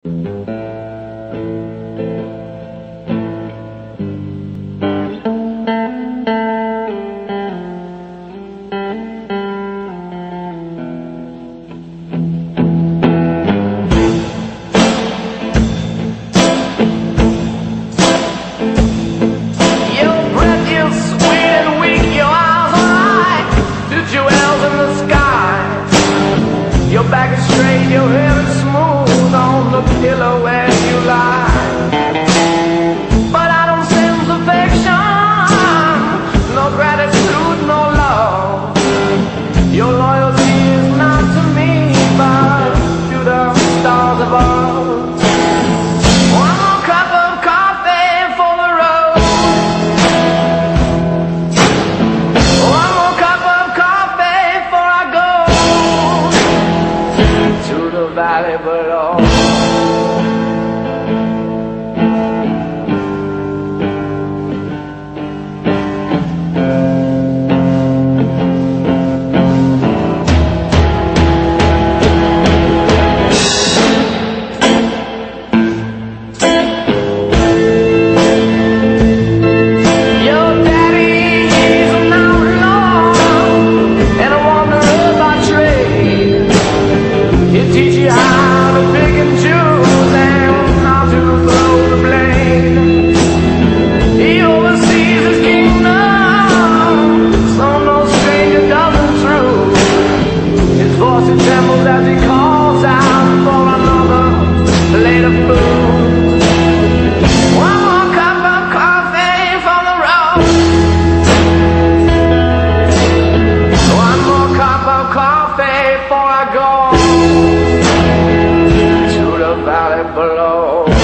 Your back is straight, your hair is smooth on the pillow where you lie. But I don't sense affection, no gratitude, no love. Your loyalty is not to me, but to the stars above. One more cup of coffee for the road. One more cup of coffee before I go to the valley below. Your daddy is an outlaw and a wanderer by trade. He'll teach you how to pick and choose and how to throw the blade. He oversees his kingdom, so no stranger doesn't through. His voice it trembles as he calls out for another plate of food. One more cup of coffee for the road. One more cup of coffee before I go to the valley below.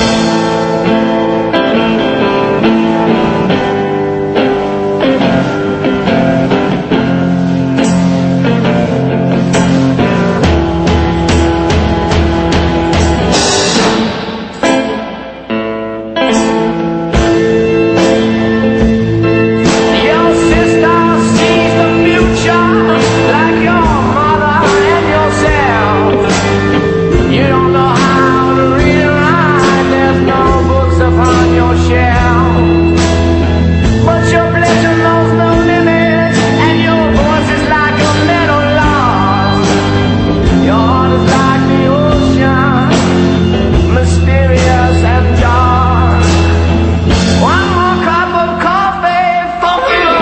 Your sister sees the future like your mother and yourself. You don't know how to read and write, there's no books upon your shelf. But your pleasure knows no limits, and your voice is like a meadow lark. Your heart is like the ocean, mysterious and dark. One more cup of coffee for you.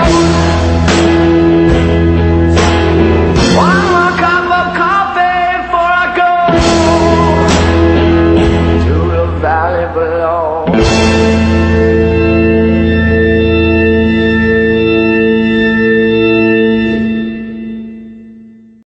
One more cup of coffee before I go to the valley below.